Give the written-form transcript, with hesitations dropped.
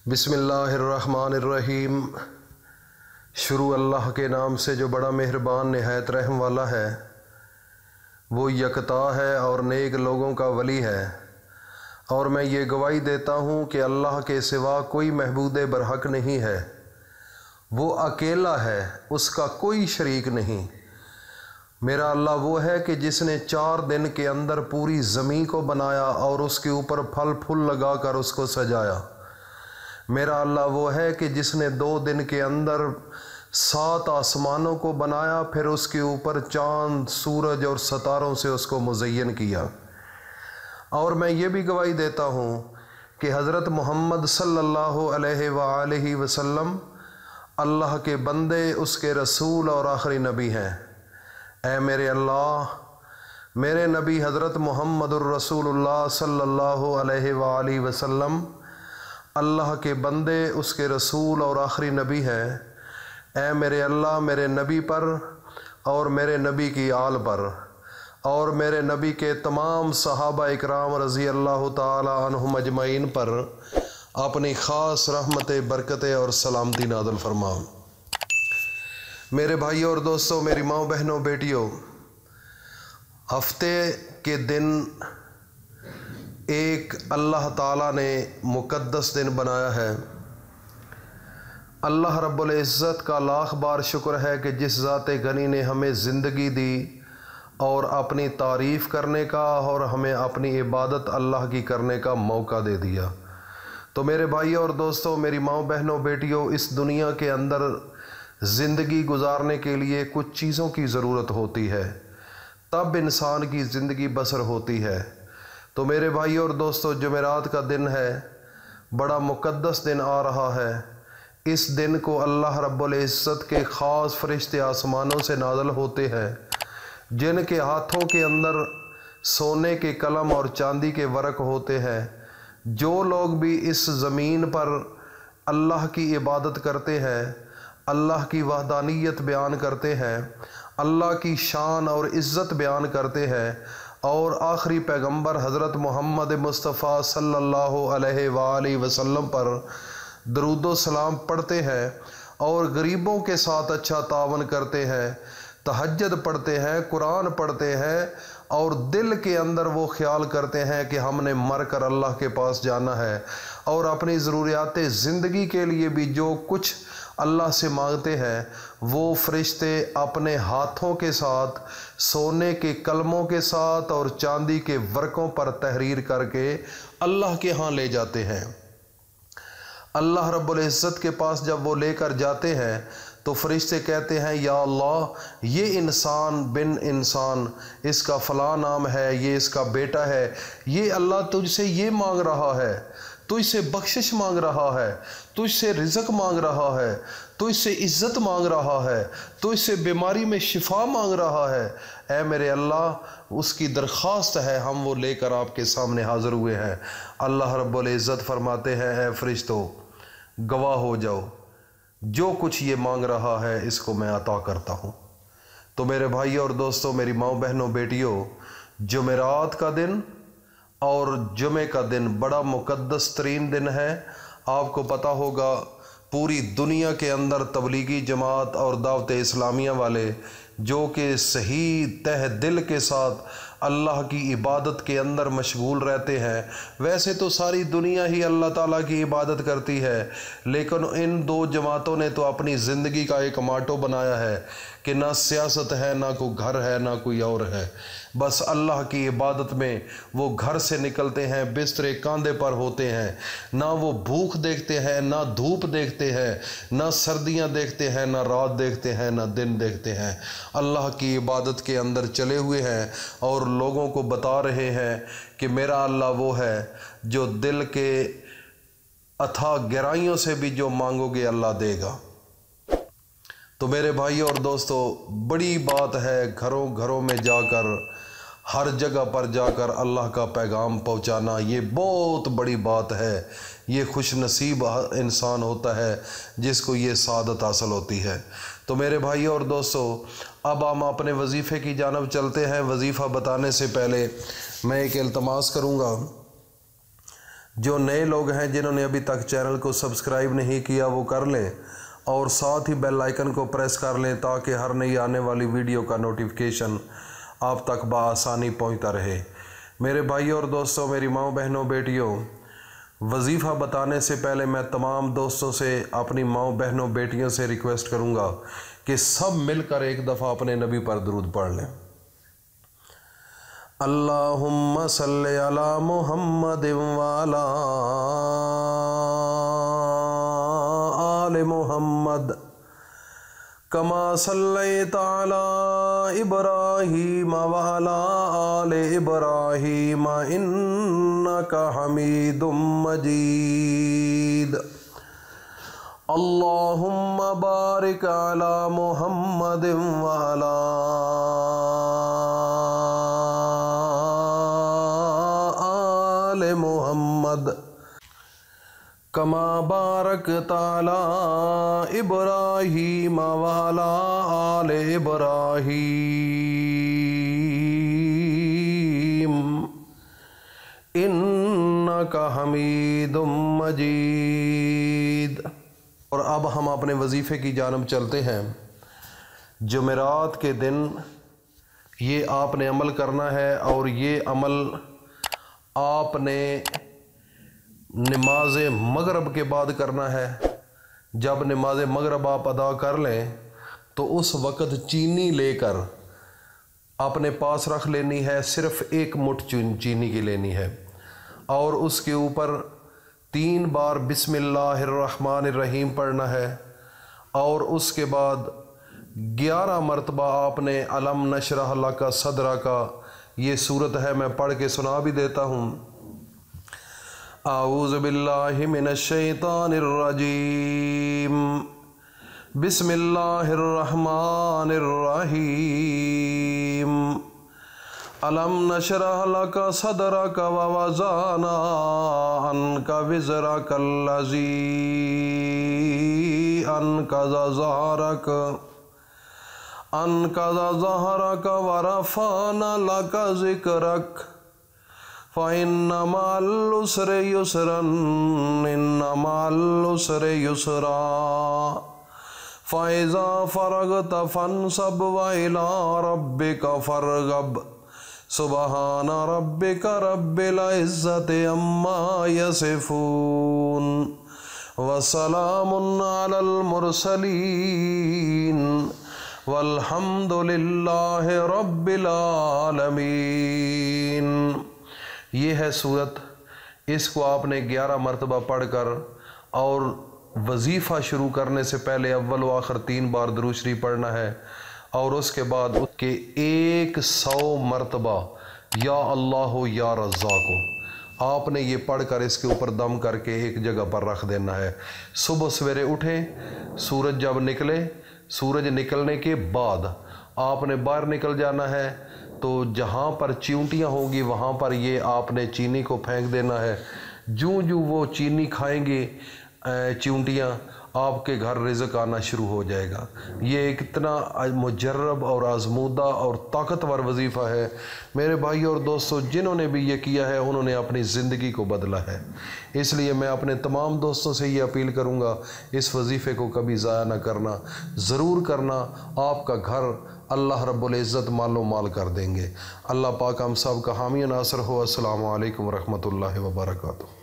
बिस्मिल्लाहिर्रहमानिर्रहीम। शुरू अल्लाह के नाम से जो बड़ा मेहरबान निहायत रहम वाला है। वो यकता है और नेक लोगों का वली है। और मैं ये गवाही देता हूँ कि अल्लाह के सिवा कोई महबूद बरहक नहीं है। वो अकेला है, उसका कोई शरीक नहीं। मेरा अल्लाह वो है कि जिसने 4 दिन के अंदर पूरी ज़मीन को बनाया और उसके ऊपर फल फूल लगा कर उसको सजाया। मेरा अल्लाह वो है कि जिसने 2 दिन के अंदर 7 आसमानों को बनाया, फिर उसके ऊपर चाँद, सूरज और सितारों से उसको मुज़य्यन किया। और मैं ये भी गवाही देता हूँ कि हज़रत मोहम्मद सल्लल्लाहु अलैहि वसल्लम अल्लाह के बंदे, उसके रसूल और आखिरी नबी हैं। ऐ मेरे अल्लाह, मेरे नबी हज़रत मुहम्मदुर रसूलुल्लाह सल्लल्लाहु अलैहि वसल्लम अल्लाह के बंदे, उसके रसूल और आखिरी नबी हैं। ऐ मेरे अल्लाह, मेरे नबी पर और मेरे नबी की आल पर और मेरे नबी के तमाम सहाबा इकराम रज़ी अल्लाह ताला अन्हुम अजमईन पर अपनी ख़ास रहमत, बरकत और सलामती नाज़िल फरमा। मेरे भाइयों और दोस्तों, मेरी माँ, बहनों, बेटियों, हफ्ते के दिन एक अल्लाह ताला ने मुक़द्दस दिन बनाया है। अल्लाह रब्बुल इज़्ज़त का लाख बार शुक्र है कि जिस ज़ाते गनी ने हमें ज़िंदगी दी और अपनी तारीफ़ करने का और हमें अपनी इबादत अल्लाह की करने का मौका दे दिया। तो मेरे भाइयों और दोस्तों, मेरी माँ, बहनों, बेटियों, इस दुनिया के अंदर ज़िंदगी गुजारने के लिए कुछ चीज़ों की ज़रूरत होती है, तब इंसान की ज़िंदगी बसर होती है। तो मेरे भाइयों और दोस्तों, जुमेरात का दिन है, बड़ा मुक़द्दस दिन आ रहा है। इस दिन को अल्लाह रब्बुल इज़्ज़त के ख़ास फरिश्ते आसमानों से नाज़िल होते हैं, जिनके हाथों के अंदर सोने के कलम और चांदी के वर्क होते हैं। जो लोग भी इस ज़मीन पर अल्लाह की इबादत करते हैं, अल्लाह की वहदानियत बयान करते हैं, अल्लाह की शान और इज़्ज़त बयान करते हैं और आखिरी पैगंबर हज़रत मोहम्मद मुस्तफ़ा सल्लल्लाहु अलैहि वसल्लम पर दरूद सलाम पढ़ते हैं और गरीबों के साथ अच्छा तावन करते हैं, तहज्जुद पढ़ते हैं, कुरान पढ़ते हैं और दिल के अंदर वो ख्याल करते हैं कि हमने मर कर अल्लाह के पास जाना है और अपनी ज़रूरियात ज़िंदगी के लिए भी जो कुछ अल्लाह से मांगते हैं, वो फरिश्ते अपने हाथों के साथ सोने के कलमों के साथ और चांदी के वर्कों पर तहरीर करके अल्लाह के यहाँ ले जाते हैं। अल्लाह रब्बुल इज़्ज़त के पास जब वो लेकर जाते हैं तो फरिश्ते कहते हैं, या अल्लाह, ये इंसान बिन इंसान, इसका फ़लाँ नाम है, ये इसका बेटा है, ये अल्लाह तुझसे ये मांग रहा है, तुझसे बख्शिश मांग रहा है, तुझसे रिज़्क़ मांग रहा है, तुझसे इज़्ज़त मांग रहा है, तुझसे बीमारी में शिफा मांग रहा है। ऐ मेरे अल्लाह, उसकी दरख्वास्त है, हम वो लेकर आपके सामने हाज़िर हुए हैं। अल्लाह रब्बुल इज़्ज़त फरमाते हैं, ऐ फरिश्तों, गवाह हो जाओ, जो कुछ ये मांग रहा है इसको मैं अता करता हूँ। तो मेरे भाइयों और दोस्तों, मेरी माँ, बहनों, बेटियों, जुमेरात का दिन और जुमे का दिन बड़ा मुक़द्दस तरीन दिन है। आपको पता होगा, पूरी दुनिया के अंदर तबलीगी जमात और दावत इस्लामिया वाले जो कि सही तह दिल के साथ अल्लाह की इबादत के अंदर मशगूल रहते हैं। वैसे तो सारी दुनिया ही अल्लाह ताला की इबादत करती है, लेकिन इन 2 जमातों ने तो अपनी ज़िंदगी का एक माटो बनाया है कि ना सियासत है, ना कोई घर है, ना कोई और है। बस अल्लाह की इबादत में वो घर से निकलते हैं, बिस्तरे कांधे पर होते हैं, ना वो भूख देखते हैं, ना धूप देखते हैं, ना सर्दियां देखते हैं, ना रात देखते हैं, ना दिन देखते हैं। अल्लाह की इबादत के अंदर चले हुए हैं और लोगों को बता रहे हैं कि मेरा अल्लाह वो है जो दिल के अथाह गहराइयों से भी जो मांगोगे अल्लाह देगा। तो मेरे भाइयों और दोस्तों, बड़ी बात है घरों घरों में जाकर, हर जगह पर जाकर अल्लाह का पैगाम पहुंचाना। ये बहुत बड़ी बात है। ये खुश नसीब इंसान होता है जिसको ये सादत हासिल होती है। तो मेरे भाइयों और दोस्तों, अब हम अपने वजीफ़े की जानब चलते हैं। वजीफ़ा बताने से पहले मैं एक इल्तमास करूँगा, जो नए लोग हैं जिन्होंने अभी तक चैनल को सब्सक्राइब नहीं किया वो कर लें और साथ ही बेल आइकन को प्रेस कर लें ताकि हर नई आने वाली वीडियो का नोटिफिकेशन आप तक बआसानी पहुंचता रहे। मेरे भाइयों और दोस्तों, मेरी माँओं, बहनों, बेटियों, वजीफ़ा बताने से पहले मैं तमाम दोस्तों से, अपनी माँओं, बहनों, बेटियों से रिक्वेस्ट करूँगा कि सब मिलकर एक दफ़ा अपने नबी पर दुरूद पढ़ लें। अल्लाहुम्मा सल्ली अला मुहम्मद व अला आले मुहम्मद कमा सल्लैता अला इब्राहीम व अला आले इब्राहीम इन्नका हमीदुम मजीद। अल्लाहुम्मा बारिक अला मुहम्मद व अला आले मुहम्मद कमा बारकता अला इब्राहीम व अला आले इब्राहीम इन्नका हमीदुम मजीद। और अब हम अपने वजीफ़े की जानब चलते हैं। जुमेरात के दिन ये आपने अमल करना है और ये अमल आपने नमाज मगरब के बाद करना है। जब नमाज मगरब आप अदा कर लें तो उस वक़्त चीनी लेकर अपने पास रख लेनी है, सिर्फ़ एक मुठ चीनी की लेनी है और उसके ऊपर 3 बार बिस्मिल्लाहिर्रहमानिर्रहीम पढ़ना है और उसके बाद 11 मरतबा आपने अलम नशरह लका सदरा का, ये सूरत है, मैं पढ़ के सुना भी देता हूँ। आऊज़ु बिल्लाहि मिनश शैतानिर रजीम बिस्मिल्लाहिर्रहमानिर्रहीम अलम नशरह लका सदरका व वज़अना अन्का विज़रकल्लज़ी अनक़ज़ ज़हरक व रफ़अना लका ज़िक्रक फ़इन्न मअल उसरि युसरन इन्न मअल उसरि युसरा फ़इज़ा फ़रग़त फ़ंसब व इला रब्बिका फ़रग़ब सुबहान रब्बिका रब्बिल इज़्ज़ति अम्मा यसिफ़ून व सलामुन अलल मुरसलीन वल्हम्दुलिल्लाहि रब्बिल आलमीन। ये है सूरत। इसको आपने 11 मरतबा पढ़कर और वजीफ़ा शुरू करने से पहले अव्वल व आखिर 3 बार दुरूद शरीफ पढ़ना है और उसके बाद उसके 100 मरतबा या अल्लाह या रज़्ज़ाक़ आपने ये पढ़कर इसके ऊपर दम करके एक जगह पर रख देना है। सुबह सवेरे उठें, सूरज जब निकले, सूरज निकलने के बाद आपने बाहर निकल जाना है तो जहाँ पर चींटियाँ होंगी वहाँ पर ये आपने चीनी को फेंक देना है। जूँ जूँ वो चीनी खाएंगे चींटियाँ, आपके घर रिज़्क़ आना शुरू हो जाएगा। ये एक इतना मुजर्रब और आज़मूदा और ताकतवर वजीफ़ा है। मेरे भाइयों और दोस्तों, जिन्होंने भी ये किया है उन्होंने अपनी ज़िंदगी को बदला है। इसलिए मैं अपने तमाम दोस्तों से ये अपील करूँगा, इस वजीफ़े को कभी ज़ाया न करना, ज़रूर करना। आपका घर अल्लाह रब्बुल इज़्ज़त मालो माल कर देंगे। अल्लाह पाक हम सब का हामी नासर हो। अस्सलामु अलैकुम रहमतुल्लाहि व बरकातुहू।